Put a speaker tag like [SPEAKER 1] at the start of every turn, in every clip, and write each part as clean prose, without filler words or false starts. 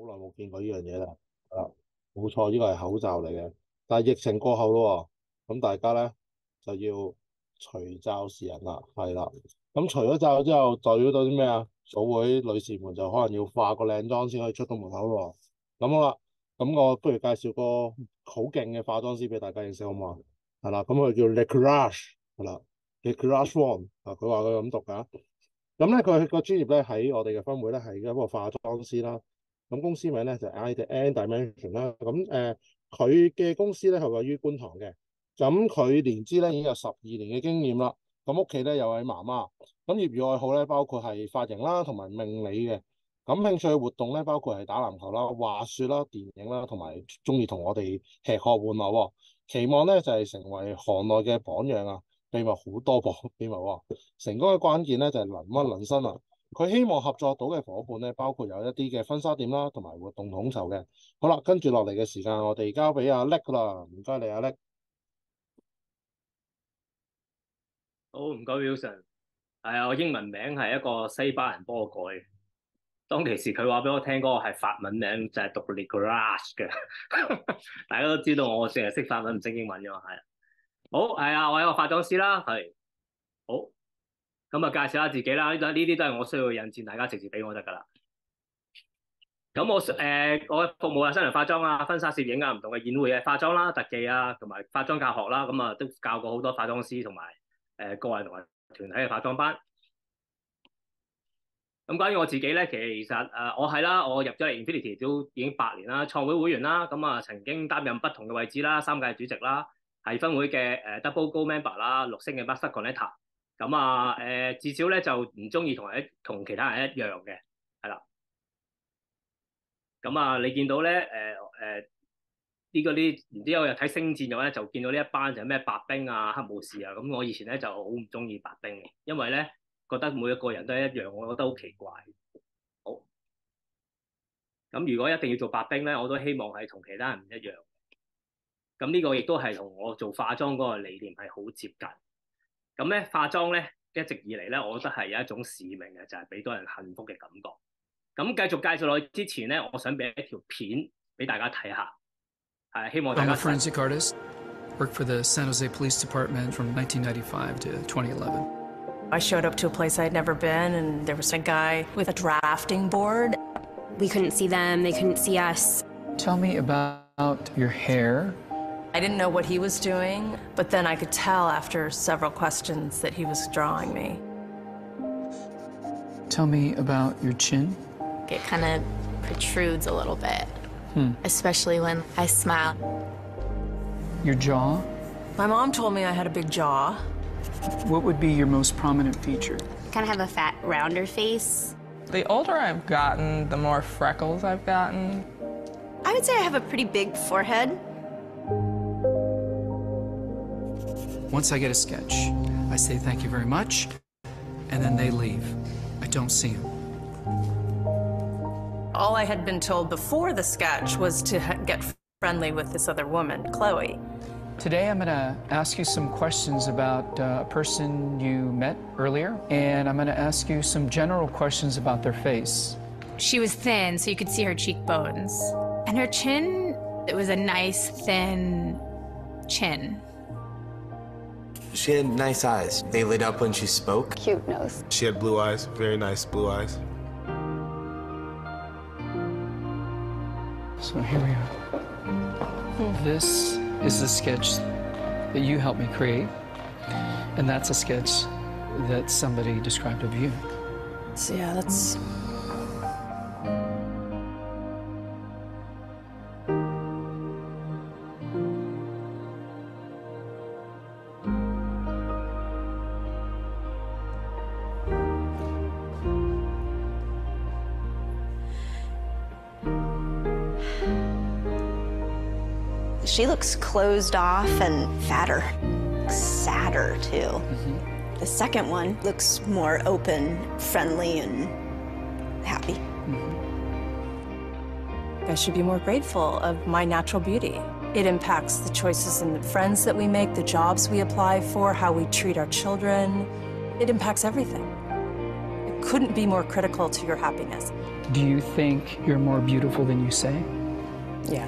[SPEAKER 1] 耐冇見過呢樣嘢啦。係啦，冇錯，呢個係口罩嚟嘅。但係疫情過後咯喎，咁大家咧就要除罩示人啦。係啦，咁除咗罩之後，代表到啲咩啊？組會女士們就可能要化個靚妝先可以出到門口咯喎。咁好啦，咁我不如介紹個好勁嘅化妝師俾大家認識好嘛？係啦，咁佢叫 Le Courage，係啦，Le Courage One 啊，佢話佢咁讀㗎。咁咧佢個專業咧喺我哋嘅分會咧係一個化妝師啦。咁公司名咧就係 N Dimension 啦。咁佢嘅公司咧係位於觀塘嘅。咁佢年資咧已經有12年嘅經驗啦。咁屋企咧有位媽媽。咁業餘愛好咧包括係髮型啦同埋命理嘅。咁興趣嘅活動咧包括係打籃球啦、滑雪啦、電影啦，同埋中意同我哋吃喝玩樂喎。期望咧就係成為行內嘅榜樣啊！秘密好多噃，秘密喎。成功嘅關鍵咧就係能屈能伸啊！佢希望合作到嘅伙伴咧，包括有一啲嘅婚紗店啦，同埋活動統籌嘅。好啦，跟住落嚟嘅時間，我哋交俾阿叻啦，唔該你阿叻。
[SPEAKER 2] 好，唔該 Wilson。係啊，我英文名係一個西班牙人幫我改嘅。當其時佢話俾我聽嗰個係法文名，就係讀 Nicolas 嘅。大家都知道我淨係識法文唔識英文嘅嘛，係。好，係啊，我係一個化妝師啦，係。好，咁啊介紹下自己啦。呢啲都係我需要引薦，大家直接俾我得㗎啦。咁我服務啊新人化妝啊、婚紗攝影啊、唔同嘅宴會嘅化妝啦、特技啊，同埋化妝教學啦，咁啊都教過好多化妝師同埋個人同埋團體嘅化妝班。咁關於我自己咧，其實我係啦，我入咗嚟 Infinity 都已經8年啦，創會會員啦，咁啊曾經擔任不同嘅位置啦，3屆主席啦，係分會嘅Double Gold Member 啦，6星嘅 Master Connector。咁啊至少咧就唔中意同其他人一樣嘅，係啦。咁啊你見到咧啲唔知我又睇星戰咗咧，就見到呢一班就係咩白兵啊、黑武士啊，咁我以前咧就好唔中意白兵嘅，因為咧覺得每一個人都係一樣，我覺得好奇怪。好，咁如果一定要做白兵咧，我都希望係同其他人唔一樣。咁呢個亦都係同我做化妝嗰個理念係好接近。咁咧化妝咧一直以嚟咧，我覺得係有一種使命嘅，就係俾到人幸福嘅感覺。咁繼續介紹落去之前咧，我想俾一條片俾大家睇下，係希望大
[SPEAKER 3] I'm
[SPEAKER 2] 家。
[SPEAKER 3] a forensic artist. Worked for the San Jose Police Department from 1995 to 2011.
[SPEAKER 4] I showed up to a place I'd never been, and there was a guy with a drafting board.
[SPEAKER 5] We couldn't see them, they couldn't see us.
[SPEAKER 3] Tell me about your hair.
[SPEAKER 4] I didn't know what he was doing, but then I could tell after several questions that he was drawing me.
[SPEAKER 3] Tell me about your chin.
[SPEAKER 5] It kind of protrudes a little bit, especially when I smile.
[SPEAKER 3] Your jaw.
[SPEAKER 4] My mom told me I had a big jaw.
[SPEAKER 3] What would be your most prominent feature?
[SPEAKER 5] Kind of have a fat, rounder face.
[SPEAKER 6] The older I've gotten, the more freckles I've gotten.
[SPEAKER 5] I would say I have a pretty big forehead.
[SPEAKER 3] Once I get a sketch, I say thank you very much, and then they leave. I don't see them.
[SPEAKER 4] All I had been told before the sketch was to get friendly with this other woman, Chloe.
[SPEAKER 3] Today I'm gonna ask you some questions about a person you met earlier, and I'm gonna ask you some general questions about their face.
[SPEAKER 7] She was thin, so you could see her cheekbones. And her chin, it was a nice, thin chin.
[SPEAKER 8] She had nice eyes. They lit up when she spoke.
[SPEAKER 5] Cute nose.
[SPEAKER 9] She had blue eyes, very nice blue eyes.
[SPEAKER 3] So here we are. This is the sketch that you helped me create, and that's a sketch that somebody described of you.
[SPEAKER 4] So yeah, that's...
[SPEAKER 5] She looks closed off and fatter, sadder too. The second one looks more open, friendly, and happy.
[SPEAKER 4] I should be more grateful of my natural beauty. It impacts the choices and the friends that we make, the jobs we apply for, how we treat our children. It impacts everything. couldn't be more critical to your happiness.
[SPEAKER 3] Do you think you're more beautiful than you say?
[SPEAKER 4] Yeah.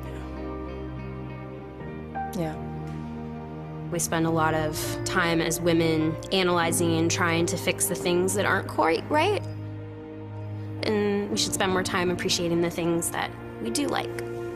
[SPEAKER 4] Yeah.
[SPEAKER 10] We spend a lot of time as women analyzing and trying to fix the things that aren't quite right. And we should spend more time appreciating the things that we do like.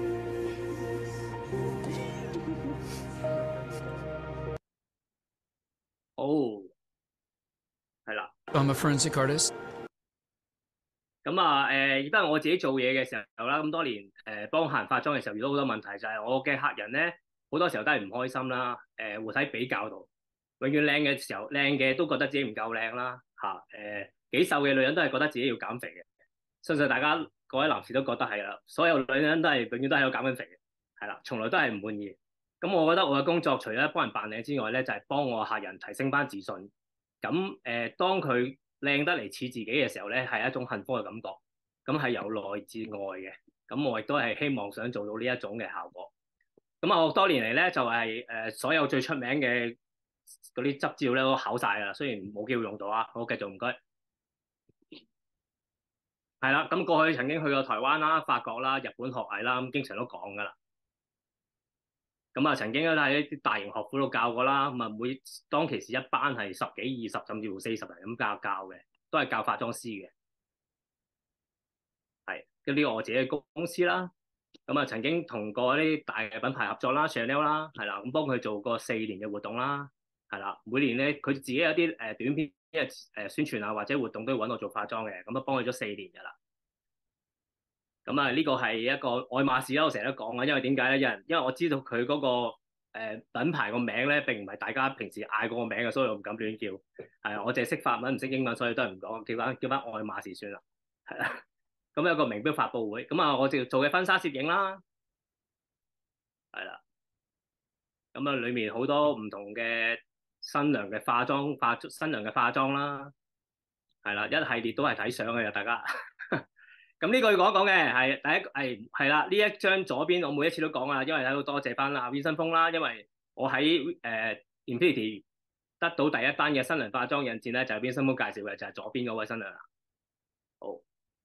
[SPEAKER 2] 好，係啦。
[SPEAKER 3] I'm a forensic artist.
[SPEAKER 2] 咁啊，亦都係我自己做嘢嘅時候啦。咁多年幫客人化妝嘅時候遇到好多問題，就係我嘅客人咧好多時候都係唔開心啦。活喺比較度，永遠靚嘅時候靚嘅都覺得自己唔夠靚啦嚇。幾瘦嘅女人都係覺得自己要減肥嘅。相信大家各位男士都覺得係啦。所有女人都係永遠都喺度減緊肥嘅，係啦，從來都係唔滿意。咁我覺得我嘅工作除咗幫人扮靚之外咧，就係幫我客人提升翻自信。咁當佢靚得嚟似自己嘅時候咧，係一種幸福嘅感覺。咁係由內至外嘅。咁我亦都係希望想做到呢一種嘅效果。咁啊，我多年嚟咧就係所有最出名嘅嗰啲執照咧都考晒啦，雖然冇機會用到啊。好，繼續唔該。係啦，咁過去曾經去過台灣啦、法國啦、日本學藝啦，咁經常都講㗎啦。咁啊，曾經都喺啲大型學府度教過啦。咁啊，當其時一班係10幾、20甚至乎40人咁教嘅，都係教化妝師嘅。係，咁呢個我自己嘅公司啦。咁啊，曾經同過啲大嘅品牌合作啦 ，Chanel 啦，係啦，咁幫佢做過4年嘅活動啦，係啦。每年咧，佢自己有啲短片宣傳啊，或者活動都要揾我做化妝嘅，咁啊幫佢咗4年㗎啦。咁啊，呢個係一個愛馬仕啦，我成日都講啊，因為點解咧？因為我知道佢嗰個品牌個名咧並唔係大家平時嗌嗰個名嘅，所以我唔敢亂叫。係啊，我淨係識法文唔識英文，所以都係唔講，叫翻愛馬仕算啦。係啦。咁有個名標發佈會，咁啊我就做嘅婚紗攝影啦，係啦。咁啊，裡面好多唔同嘅新娘嘅新娘嘅化妝啦，係啦，一系列都係睇相嘅，大家。咁呢個要講一講嘅係第一係啦，呢一張左邊我每一次都講啊，因為喺度多謝翻阿 Vincent Fong啦，因為我喺Infinity 得到第一單嘅新娘化妝引薦咧，就係 Vincent Fong 介紹嘅，就係左邊嗰位新娘啦。好。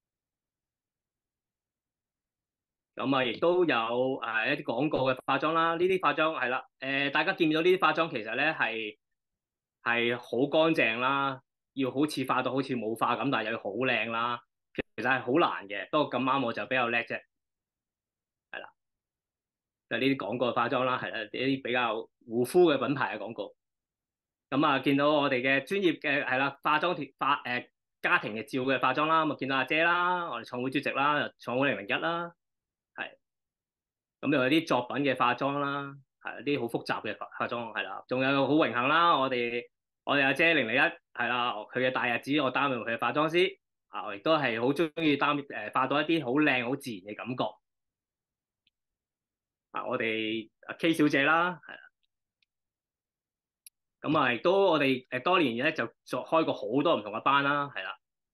[SPEAKER 2] 咁啊，亦都有一啲廣告嘅化妝啦，呢啲化妝係啦，大家見到呢啲化妝其實咧係好乾淨啦，要好似化到好似冇化咁，但係又要好靚啦，其實係好難嘅。不過咁啱我就比較叻啫，係啦，就係呢啲廣告嘅化妝啦，係啦，呢啲比較護膚嘅品牌嘅廣告。咁啊，見到我哋嘅專業嘅係啦，家庭嘅照嘅化妝啦，咁啊見到阿姐啦，我哋創會主席啦，創會001啦。咁又有啲作品嘅化妝啦，係啲好複雜嘅化妝係啦，仲有好榮幸啦，我哋阿姐001係啦，佢嘅大日子我擔任佢嘅化妝師，我亦都係好中意化到一啲好靚好自然嘅感覺。我哋阿 K 小姐啦，係啦，咁啊亦都我哋多年咧就開過好多唔同嘅班啦，係啦。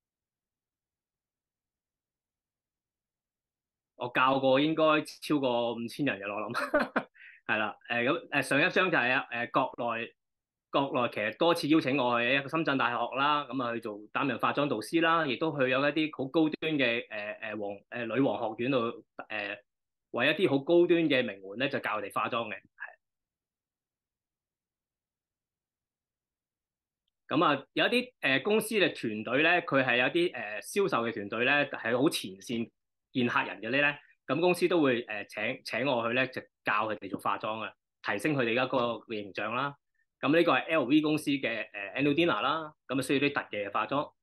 [SPEAKER 2] 我教過應該超過5000人嘅，我諗係啦。咁上一張就係國內其實多次邀請我去一個深圳大學啦，咁啊去擔任化妝導師啦，亦都去有一啲好高端嘅女王學院度為一啲好高端嘅名媛咧就教佢哋化妝嘅。咁啊有一啲公司嘅團隊咧，佢係有啲銷售嘅團隊咧係好前線見客人嘅咧，咁公司都會請我去咧，就教佢哋做化妝啊，提升佢哋而家個形象啦。咁呢個係 LV 公司嘅annual dinner 啦，咁啊需要啲特技嘅化妝。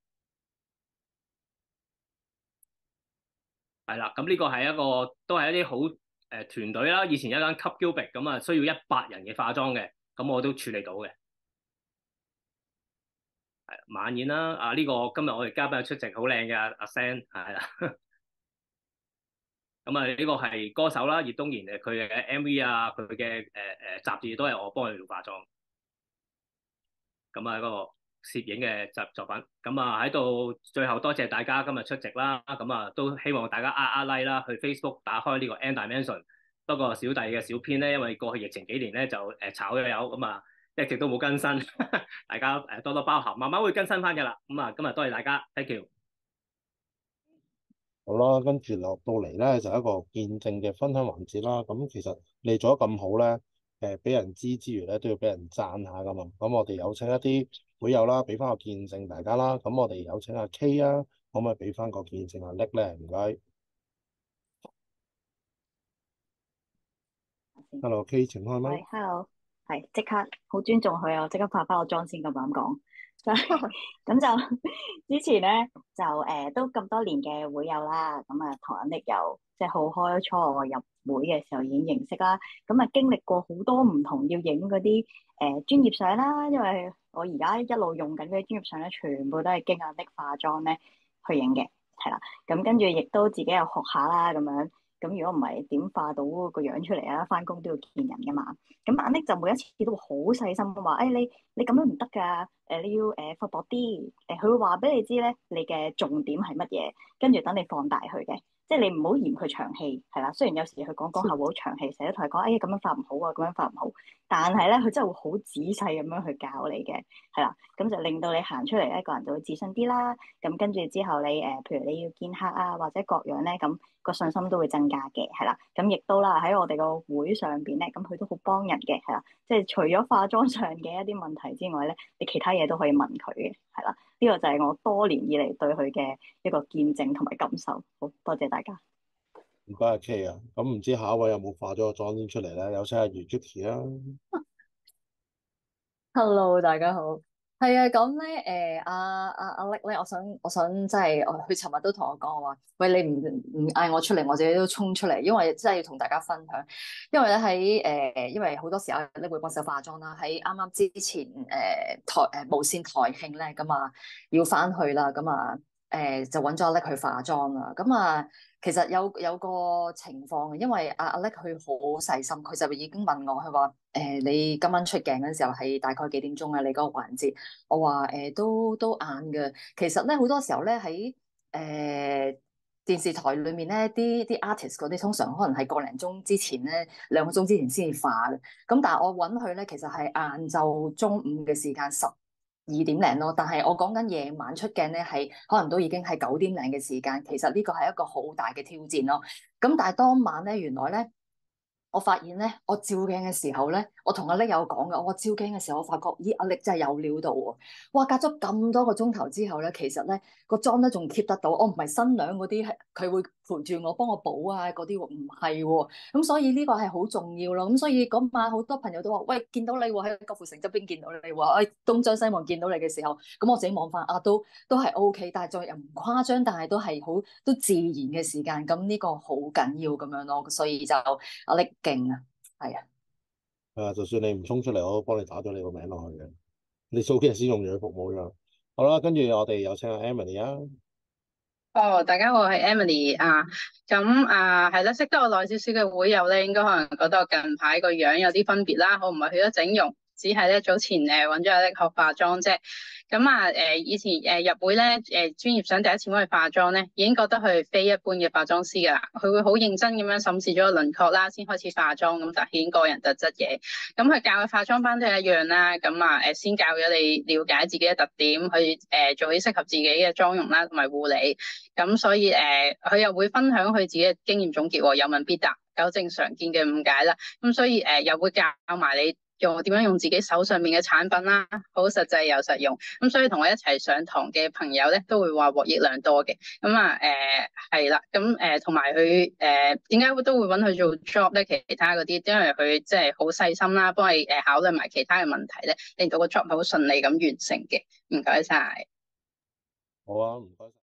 [SPEAKER 2] 係啦，咁呢個係都係一啲好團隊啦。以前有一間 Cup Cubic 咁啊，需要100人嘅化妝嘅，咁我都處理到嘅。係晚宴啦，呢個今日我哋嘉賓出席好靚嘅阿 Sam 係啦。咁啊，呢個係歌手啦，葉東賢佢嘅 MV 啊，佢嘅雜誌都係我幫佢做化妝。咁啊，嗰個攝影嘅作品。咁啊，喺度最後多謝大家今日出席啦。咁啊，都希望大家like 啦，去 Facebook 打開呢個 N Dimension。不過小弟嘅小編咧，因為過去疫情幾年咧就炒咗魷，咁啊一直都冇更新，大家多多包涵，慢慢會更新翻㗎啦。咁啊，今日多謝大家，thank you。
[SPEAKER 1] 好啦，跟住落到嚟咧就係一個見證嘅分享環節啦。咁其實你做得咁好咧，俾人知之餘咧都要俾人讚下噶嘛。咁我哋有請一啲會友啦，俾翻個見證大家啦。咁我哋有請阿 K 啊，可唔可以俾翻個見證阿叻咧？唔該。Hello，K，請開咪。
[SPEAKER 11] 喂，hello，係即刻好尊重佢啊！我即刻化翻個妝先咁講。咁就之前咧就都咁多年嘅會友啦，咁啊同人哋又即係好開初我入會嘅時候已經認識啦，咁啊經歷過好多唔同要影嗰啲專業相啦，因為我而家一路用緊嗰啲專業相咧，全部都係經阿 Nick 化妝咧去影嘅，係啦，咁跟住亦都自己又學下啦咁樣。咁如果唔係點化到個樣出嚟啊？翻工都要見人噶嘛。咁阿 Nick 就每一次都會好細心咁話，你咁樣唔得㗎。你要發薄啲。佢會話俾你知咧，你嘅重點係乜嘢，跟住等你放大佢嘅。即係你唔好嫌佢長氣，係啦。雖然有時佢講下會好長氣，成日都同佢講，咁樣化唔好啊，咁樣化唔好。但係咧，佢真係會好仔細咁樣去教你嘅，係啦。咁就令到你行出嚟咧，個人就會自信啲啦。咁跟住之後你譬如你要見客啊，或者各樣咧，咁個信心都會增加嘅，係啦。咁亦都啦，喺我哋個會上邊咧，咁佢都好幫人嘅，係啦。即係除咗化妝上嘅一啲問題之外咧，你其他嘢都可以問佢嘅，係啦。呢個就係我多年以嚟對佢嘅一個見證同埋感受。好多謝大家。
[SPEAKER 1] 唔該阿 K 啊，咁唔知下一位有冇化咗個妝先出嚟咧？有請阿余 Judy 啦。
[SPEAKER 12] Hello，大家好。係啊，咁咧，阿叻咧，我想即係，佢尋日都同我講，我話，喂，你唔嗌我出嚟，我自己都衝出嚟，因為真係要同大家分享。因為咧因為好多時候咧會幫手化妝啦，喺啱啱之前無線台慶咧，咁啊要翻去啦，咁啊就揾咗阿叻去化妝啦，咁啊。其實有個情況嘅，因為阿叻佢好細心，佢就已經問我，佢話你今晚出鏡嗰陣時候係大概幾點鐘啊？你嗰個環節，我話都晏嘅。其實咧好多時候咧喺電視台裏面咧啲 artist 嗰啲通常可能係個零鐘之前咧2個鐘之前先至化嘅。咁但係我揾佢咧其實係晏晝中午嘅時間12點零咯，但係我講緊夜晚出鏡咧，係可能都已經係9點零嘅時間。其實呢個係一個好大嘅挑戰咯。咁但係當晚咧，原來咧，我發現咧，我照鏡嘅時候咧，我同阿叻有講嘅，我照鏡嘅時候，我發覺，咦，阿叻真係有料到喎！哇，隔咗咁多個鐘頭之後咧，其實咧個妝都仲 keep 得到。我唔係新娘嗰啲，佢會陪住我幫我補啊嗰啲喎，唔係喎。咁所以呢個係好重要咯。咁所以嗰晚好多朋友都話，喂，見到你喎，喺郭富城側邊見到你喎，東張西望見到你嘅時候，咁我自己望翻啊，都係 OK，但係再又唔誇張，但係都係好都自然嘅時間。咁呢個好緊要咁樣咯。所以就阿叻勁啊，係啊。
[SPEAKER 1] 係啊，就算你唔衝出嚟，我都幫你打咗你個名落去嘅。你早幾日先用咗服務㗎。好啦，跟住我哋有請阿 Emily 啊。
[SPEAKER 13] 哦，大家好，我係 Emily 啊。咁係啦，識得我耐少少嘅會友咧，應該可能覺得我近排個樣有啲分別啦。我唔係去咗整容，只係咧早前揾咗阿叻學化妝啫。咁以前入會咧專業相第一次幫佢化妝咧，已經覺得佢非一般嘅化妝師噶啦。佢會好認真咁樣審視咗個輪廓啦，先開始化妝，咁凸顯個人特質嘅。咁佢教嘅化妝班都係一樣啦。先教咗你了解自己嘅特點，去做啲適合自己嘅妝容啦，同埋護理。咁所以佢又會分享佢自己嘅經驗總結，有問必答，糾正常見嘅誤解啦。咁所以又會教埋你點樣用自己手上面嘅產品啦，好實際又實用。咁所以同我一齊上堂嘅朋友咧，都會話獲益良多嘅。係啦。同埋佢點解都會揾佢做 job 咧？其他嗰啲，因為佢即係好細心啦，幫你考慮埋其他嘅問題咧，令到個 job 好順利咁完成嘅。唔該晒。
[SPEAKER 1] 好啊，唔該。